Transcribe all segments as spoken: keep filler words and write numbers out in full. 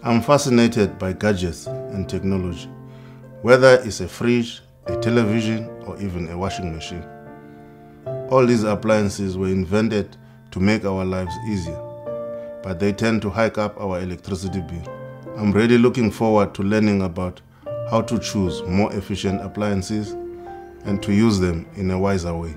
I'm fascinated by gadgets and technology, whether it's a fridge, a television, or even a washing machine. All these appliances were invented to make our lives easier, but they tend to hike up our electricity bill. I'm really looking forward to learning about how to choose more efficient appliances and to use them in a wiser way.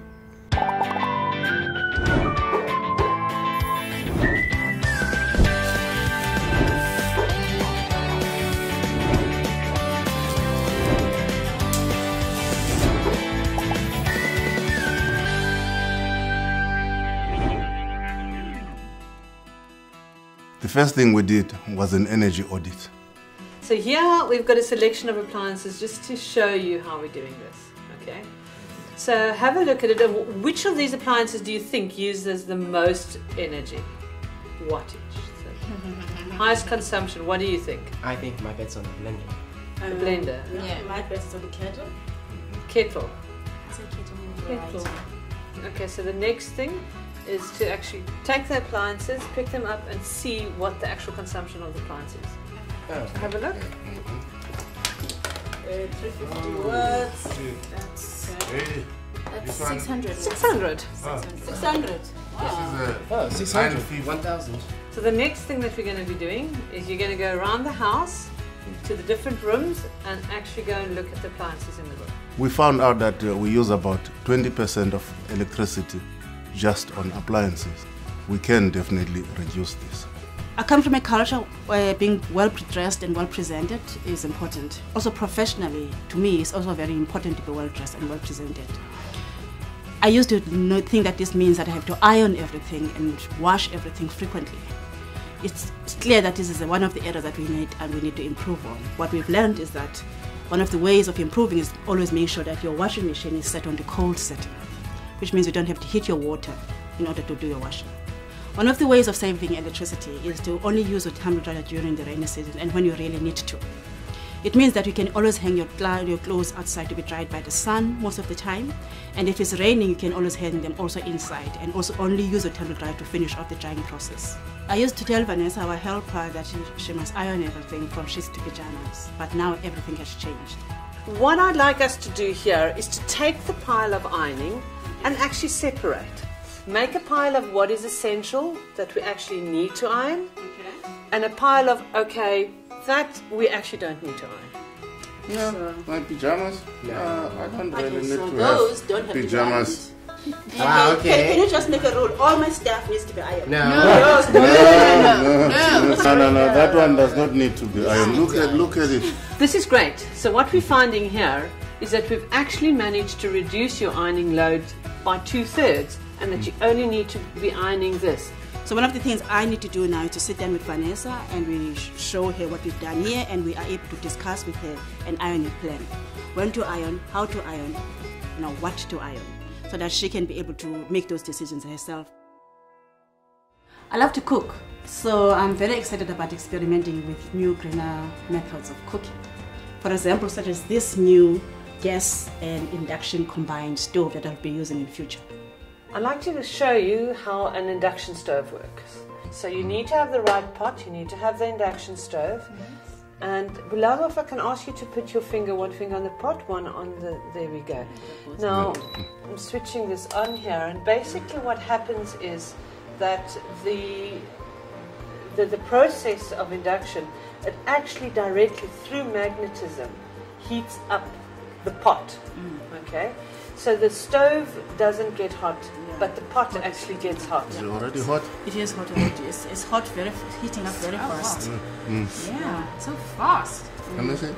The first thing we did was an energy audit. So here we've got a selection of appliances just to show you how we're doing this, okay? So have a look at it. Which of these appliances do you think uses the most energy? Wattage. So highest consumption, what do you think? I think my bet's on the blender. The blender? Yeah, yeah. My bet's on the kettle. Kettle. I say kettle. Kettle. Okay, so the next thing is to actually take the appliances, pick them up and see what the actual consumption of the appliance is. Oh. Have a look. Uh, three hundred fifty watts. That's, Hey, that's six hundred. six hundred. Ah. six hundred. Wow. Oh, six hundred. one thousand. So the next thing that we're going to be doing is you're going to go around the house to the different rooms and actually go and look at the appliances in the room. We found out that uh, we use about twenty percent of electricity just on appliances. We can definitely reduce this. I come from a culture where being well dressed and well presented is important. Also professionally, to me, it's also very important to be well dressed and well presented. I used to know, think that this means that I have to iron everything and wash everything frequently. It's, it's clear that this is one of the areas that we need and we need to improve on. What we've learned is that one of the ways of improving is always make sure that your washing machine is set on the cold setting, which means you don't have to heat your water in order to do your washing. One of the ways of saving electricity is to only use a tumble dryer during the rainy season and when you really need to. It means that you can always hang your, your clothes outside to be dried by the sun most of the time, and if it's raining you can always hang them also inside and also only use a tumble dryer to finish off the drying process. I used to tell Vanessa, our helper, that she, she must iron everything from sheets to pajamas, but now everything has changed. What I'd like us to do here is to take the pile of ironing and actually separate. Make a pile of what is essential that we actually need to iron, okay, and a pile of, okay, that we actually don't need to iron. Yeah, So- my pajamas. No. Uh, I don't I really think need so. to Those have don't have pajamas. Ah, Okay. okay. Can, can you just make a rule? All my staff needs to be ironed. No. No, no, no, no, no, that one does not need to be ironed. Look at, look at it. This is great. So what we're finding here is that we've actually managed to reduce your ironing load by two-thirds and that you only need to be ironing this. So one of the things I need to do now is to sit down with Vanessa and we show her what we've done here and we are able to discuss with her an ironing plan. When to iron, how to iron, you know, what to iron, so that she can be able to make those decisions herself. I love to cook, so I'm very excited about experimenting with new, greener methods of cooking. For example, such as this new gas and induction combined stove that I'll be using in future. I'd like to show you how an induction stove works. So you need to have the right pot, you need to have the induction stove. Mm-hmm. And Bilal, if I can ask you to put your finger, one finger on the pot, one on the, there we go. Now, I'm switching this on here, and basically what happens is that the, the, the process of induction, it actually directly through magnetism heats up the pot, mm. okay? So the stove doesn't get hot, yeah, but the pot actually gets hot. Is it already hot? It is hot already. It's, it's hot, very heating up very Oh, fast. wow. Mm. Mm. Yeah, so fast. Can I say?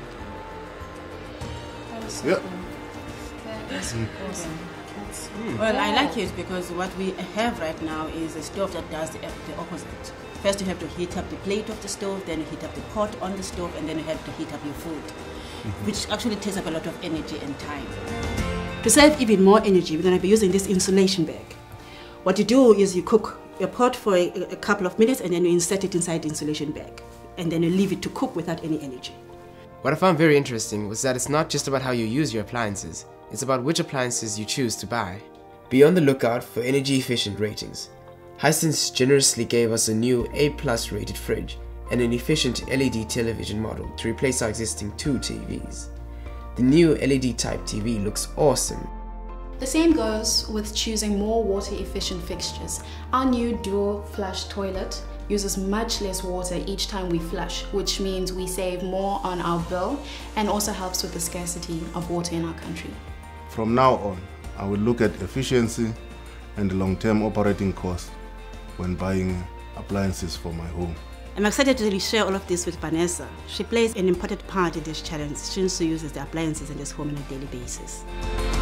That is so Yeah. cool. That is awesome. Well, I like it because what we have right now is a stove that does the, the opposite. First you have to heat up the plate of the stove, then you heat up the pot on the stove, and then you have to heat up your food, mm-hmm, which actually takes up a lot of energy and time. To save even more energy, we're going to be using this insulation bag. What you do is you cook your pot for a, a couple of minutes and then you insert it inside the insulation bag. And then you leave it to cook without any energy. What I found very interesting was that it's not just about how you use your appliances, it's about which appliances you choose to buy. Be on the lookout for energy efficient ratings. Hisense generously gave us a new A plus rated fridge, and an efficient L E D television model to replace our existing two T Vs. The new L E D type T V looks awesome. The same goes with choosing more water efficient fixtures. Our new dual flush toilet uses much less water each time we flush, which means we save more on our bill and also helps with the scarcity of water in our country. From now on, I will look at efficiency and long-term operating costs when buying appliances for my home. I'm excited to really share all of this with Vanessa. She plays an important part in this challenge since she uses the appliances in this home on a daily basis.